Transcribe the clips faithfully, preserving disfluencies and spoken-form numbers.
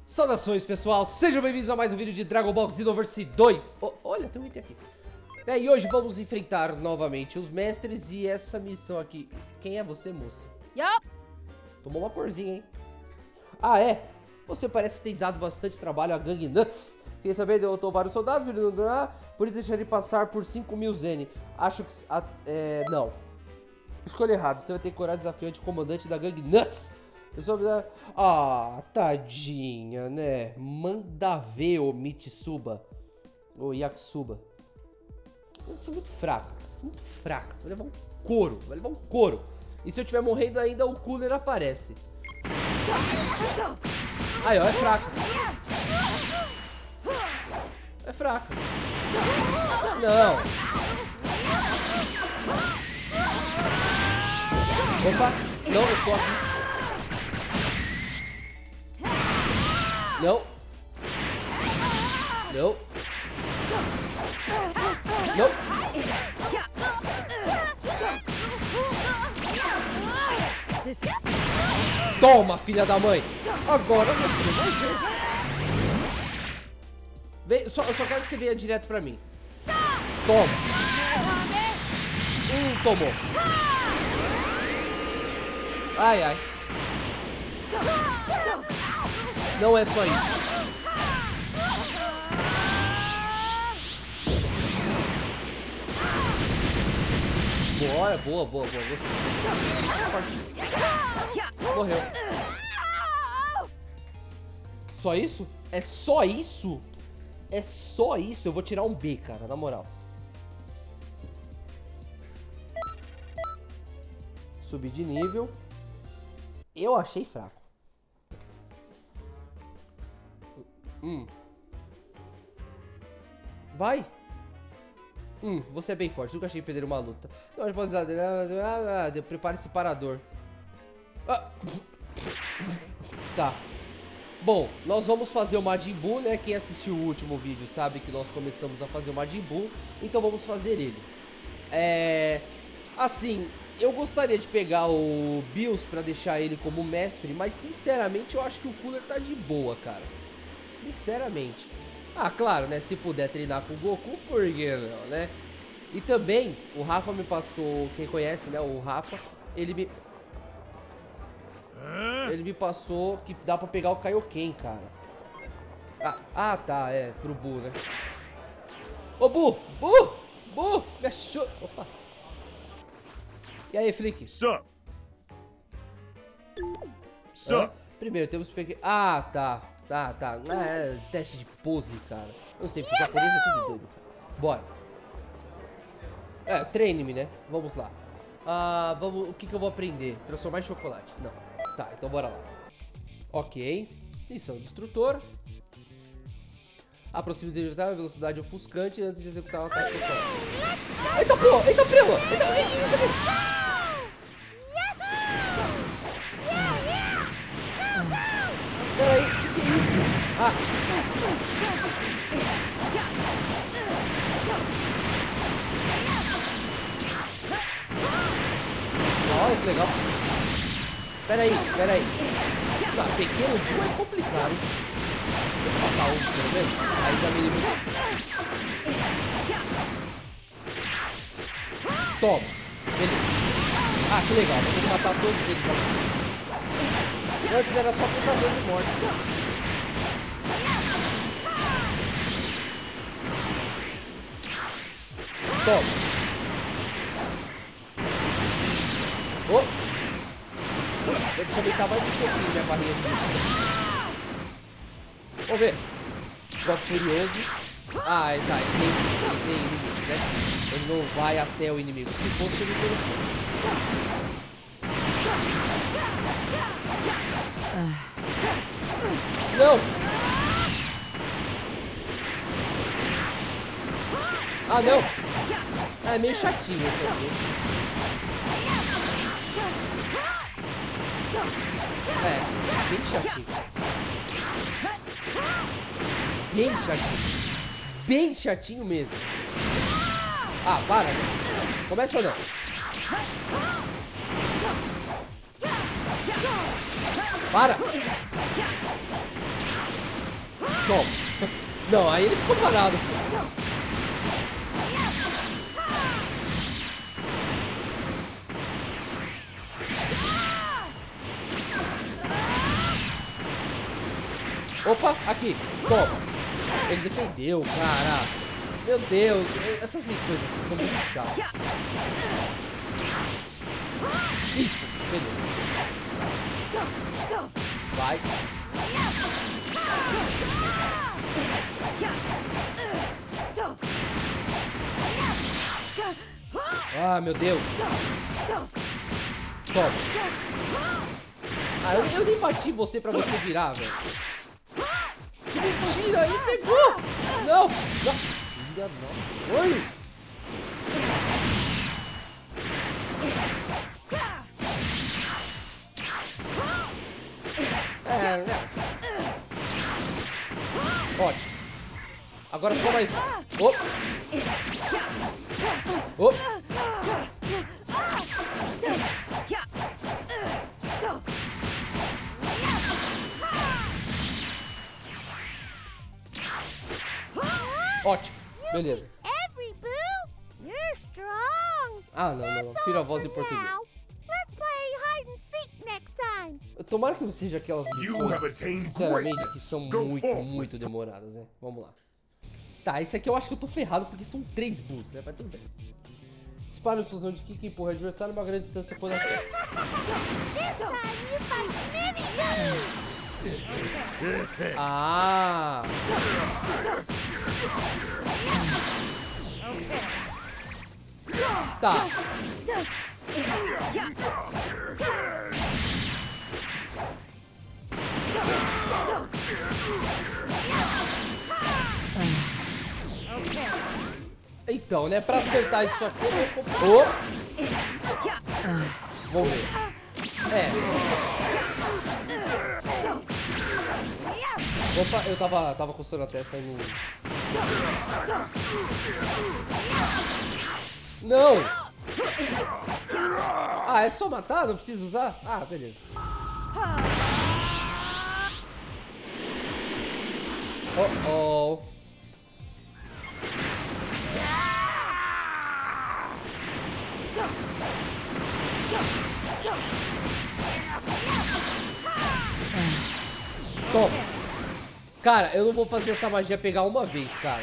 Saudações, pessoal, sejam bem-vindos a mais um vídeo de Dragon Ball Xenoverse dois. Oh, olha, tem um item aqui. É, e hoje vamos enfrentar novamente os mestres e essa missão aqui. Quem é você, moça? Yup. Tomou uma corzinha, hein? Ah, é? Você parece ter dado bastante trabalho a Gang Nuts. Queria saber, derrotou vários soldados, por isso deixaria passar por cinco mil Zen. Acho que... É, não. Escolha errado, você vai ter coragem desafiante comandante da Gang Nuts. Eu só... Ah, tadinha, né? Manda ver, ô Mitsuba. Ô Yakusuba. Você é muito fraca, você é muito fraca. Você vai levar um couro, vai levar um couro. E se eu estiver morrendo ainda, o cooler aparece. Aí, ó, é fraca. É fraca. Não. Opa, não, eu estou aqui. Não. Não. Não. Toma, filha da mãe. Agora você vai ver. Vem, só, eu só quero que você venha direto pra mim. Toma. Hum, tomou. Ai, ai. Não é só isso. Boa, boa, boa, boa. Gostei, gostei. Morreu. Só isso? É só isso? É só isso? Eu vou tirar um B, cara, na moral. Subir de nível. Eu achei fraco. Hum. Vai. Hum, você é bem forte. Nunca achei perder uma luta. Não, a pode dar. Prepare esse parador. Ah. Tá. Bom, nós vamos fazer o Majin Buu, né? Quem assistiu o último vídeo sabe que nós começamos a fazer o Majin Buu. Então vamos fazer ele. É... Assim, eu gostaria de pegar o Bills pra deixar ele como mestre, mas sinceramente eu acho que o Cooler tá de boa, cara. Sinceramente. Ah, claro, né? Se puder treinar com o Goku, por que não, né? E também, o Rafa me passou... Quem conhece, né? O Rafa, ele me... Ele me passou que dá pra pegar o Kaioken, cara. Ah, ah tá, é, pro Buu, né? Ô, Buu! Buu! Buu! Me achou... Opa! E aí, Flick? Sup? Sup? Primeiro, temos que... Ah, tá. Tá, tá. É, teste de pose, cara. Eu sei, porque o japonês é tudo doido, cara. Bora. É, treine-me, né? Vamos lá. Ah, vamos... O que que eu vou aprender? Transformar em chocolate. Não. Tá, então bora lá. Ok. Missão destrutor. Aproxime-se de a velocidade ofuscante antes de executar o ataque total. Eita, pô! Eita, prima! Eita, o que é isso aqui? Peraí, o que, que é isso? Ah! Olha que legal. Peraí, peraí. Tá, pequeno Buu é complicado, hein? Deixa eu matar um, pelo menos. Aí já me livro. Toma. Beleza. Ah, que legal. Vou ter que matar todos eles assim. Antes era só contador de mortes. Toma. Oh. Deixa eu aumentar mais um pouquinho minha barrinha de vida. Vamos ver. Gosto furioso. Ah, tá. Ele tem, ele tem limite, né? Ele não vai até o inimigo. Se fosse, seria interessante. Não! Ah, não! Ah, é meio chatinho esse aqui. É, bem chatinho. Bem chatinho. Bem chatinho mesmo. Ah, para. Começa ou não? Para! Toma. Não, aí ele ficou parado, pô. Opa, aqui, toma. Ele defendeu, cara. Meu Deus, essas missões assim são muito chatas. Isso, beleza. Vai. Ah, meu Deus. Toma. Ah, eu, eu nem bati em você pra você virar, velho. Que mentira, aí pegou! Não! Não! Filha, não! Oi! É, não. Ótimo. Agora só mais um. Oh. Oh. Ótimo, beleza. Ah, não, não, não. Fira a voz em português. Tomara que não seja aquelas missões, sinceramente, que são muito, muito demoradas, né? Vamos lá. Tá, esse aqui eu acho que eu tô ferrado porque são três bulls, né? Mas tudo bem. Dispara uma explosão de kick e empurra o adversário a uma grande distância quando acerta. Ah! Tá. Então, né, pra acertar isso aqui é meio complicado. Oh. Vamos ver. É. Opa, eu tava, tava coçando a testa aí no... Não! Ah, é só matar? Não precisa usar? Ah, beleza. Oh, oh. Toma. Cara, eu não vou fazer essa magia pegar uma vez, cara.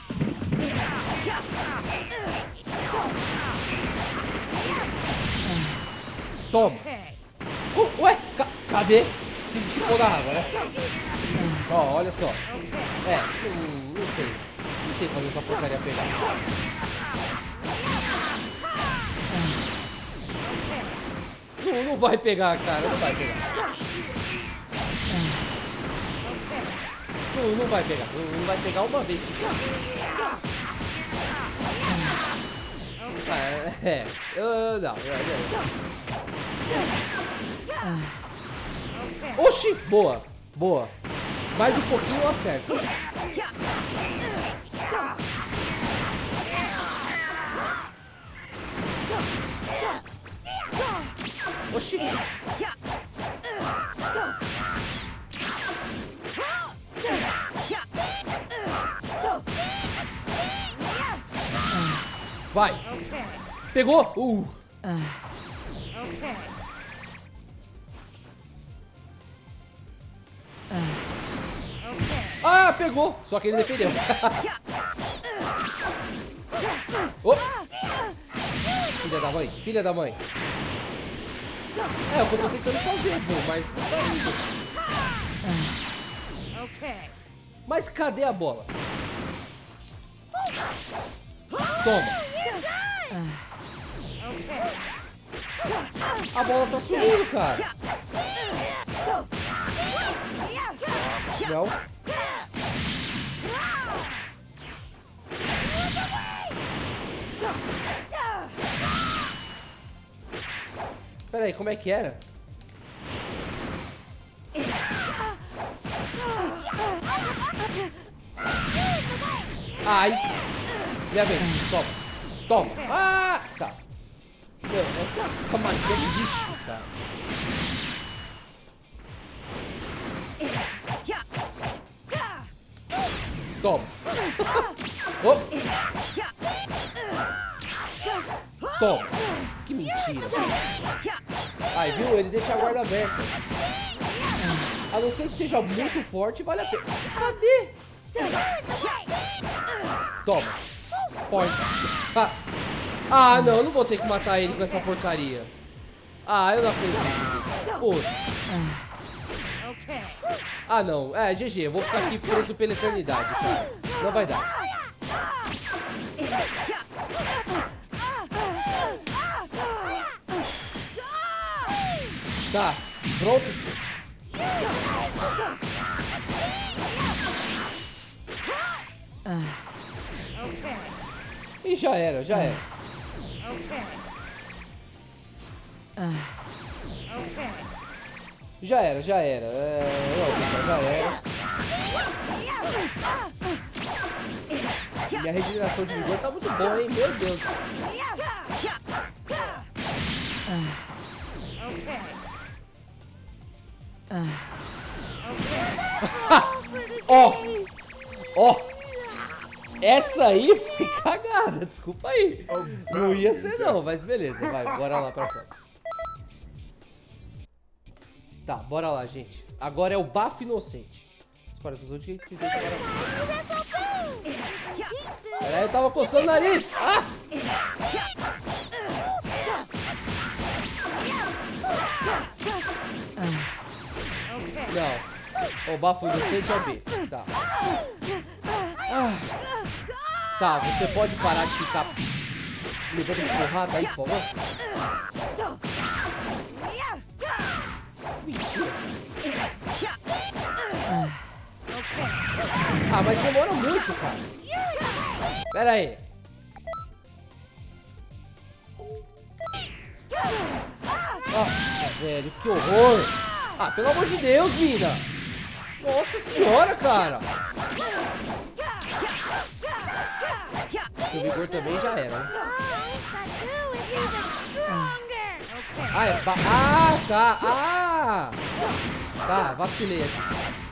Toma. Ué, ca cadê? Se dissipou da água, né? Ó, oh, olha só. É, hum, não sei. Não sei fazer essa porcaria pegar. Não, não vai pegar, cara. Não vai pegar. Não, não vai pegar. Não, não vai pegar uma vez sequer. Ah, é. Eu, não, não, não. Oxi! Boa. Boa. Mais um pouquinho eu acerto. Oxi! Vai! Pegou? Uh! Ah, pegou! Só que ele defendeu. Oh. Filha da mãe, filha da mãe. É o que eu tô tentando fazer, bom, mas não tá indo. Mas cadê a bola? Toma. A bola tá sumindo, cara. Não. Pera aí, como é que era? Ai! Minha vez, toma. Toma. Ah! Tá. Meu, essa magia é lixo, cara. Toma. Oh. Toma. Que mentira. Aí, viu? Ele deixa a guarda aberta. A não ser que seja muito forte, vale a pena. Cadê? Toma. Point. Ah. ah, não. Eu não vou ter que matar ele com essa porcaria. Ah, eu não acredito nisso. Putz. Ah, não. É, G G. Eu vou ficar aqui preso pela eternidade, cara. Não vai dar. Tá. Pronto? E já era, já era. Já era, já era. É, não, pessoal, já era. Minha regeneração de vigor tá muito boa, hein? Meu Deus. Ó! Ó! Essa aí foi cagada, desculpa aí. Não ia ser não, mas beleza, vai, bora lá pra próxima. Tá, bora lá, gente. Agora é o bafo inocente. Espera, os outros, o que vocês deixam agora? Peraí, eu tava coçando o nariz! Ah! Não. O bafo inocente é o B. Tá. Ah. Tá, você pode parar de ficar levando porrada aí, por favor? Mentira. Ah, mas demora muito, cara. Pera aí. Nossa, velho, que horror. Ah, pelo amor de Deus, mina. Nossa senhora, cara. Seu vigor também já era, né? Ah, é ba ah, tá. Ah! Tá, vacilei aqui.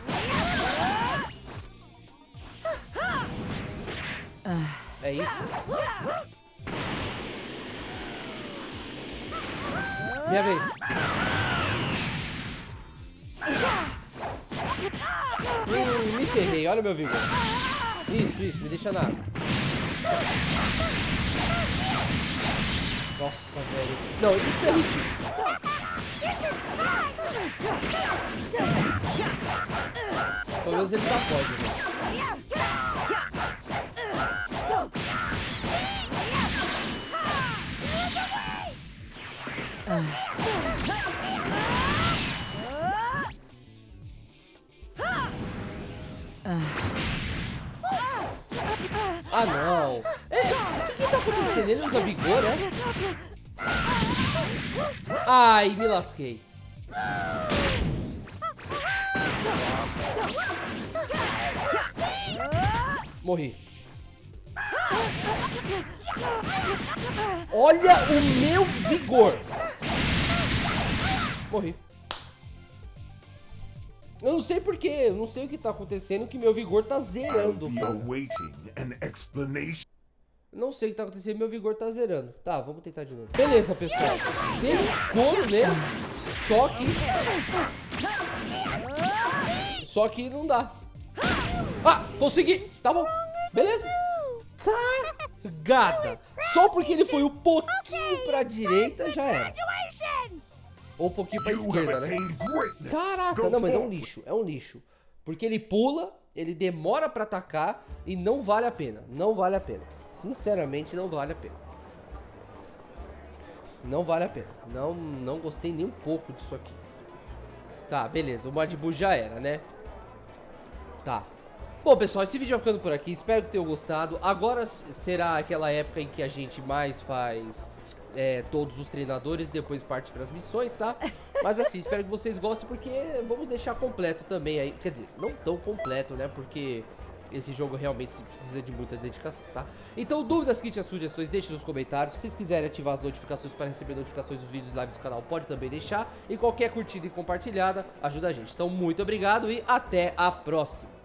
É isso? Minha vez. Hum, me ferrei, olha o meu vigor. Isso, isso, me deixa na água. Nossa, velho. Não, isso é ridículo. Pelo menos ele tá pode, né? Ah, não. É, o que que tá acontecendo? Ele usa vigor, né? Ai, me lasquei. Morri. Olha o meu vigor. Morri. Eu não sei porquê, eu não sei o que tá acontecendo, que meu vigor tá zerando, cara. Não sei o que tá acontecendo, meu vigor tá zerando. Tá, vamos tentar de novo. Beleza, pessoal. Dei um couro nele, só que... Só que não dá. Ah, consegui. Tá bom. Beleza. Cagada. Só porque ele foi um pouquinho pra direita, já era. Ou um pouquinho pra esquerda, né? Caraca, não, mas é um lixo, é um lixo. Porque ele pula, ele demora pra atacar e não vale a pena. Não vale a pena. Sinceramente, não vale a pena. Não vale a pena. Não, não gostei nem um pouco disso aqui. Tá, beleza, o Majin já era, né? Tá. Bom, pessoal, esse vídeo vai ficando por aqui. Espero que tenham gostado. Agora será aquela época em que a gente mais faz... É, todos os treinadores, depois parte para as missões, tá? Mas assim, espero que vocês gostem, porque vamos deixar completo também aí. Quer dizer, não tão completo, né? Porque esse jogo realmente precisa de muita dedicação, tá? Então, dúvidas, críticas, sugestões, deixe nos comentários. Se vocês quiserem ativar as notificações para receber notificações dos vídeos lives do canal, pode também deixar. E qualquer curtida e compartilhada ajuda a gente. Então, muito obrigado e até a próxima.